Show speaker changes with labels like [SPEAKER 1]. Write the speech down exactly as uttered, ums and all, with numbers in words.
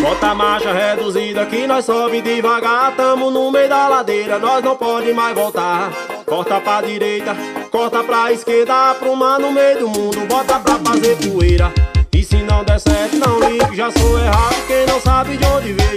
[SPEAKER 1] Bota a marcha reduzida que nós sobe devagar. Tamo no meio da ladeira, nós não pode mais voltar. Corta pra direita, corta pra esquerda, pro mar no meio do mundo, bota pra fazer poeira. E se não der certo, não ligue, já sou errado. Quem não sabe de onde veio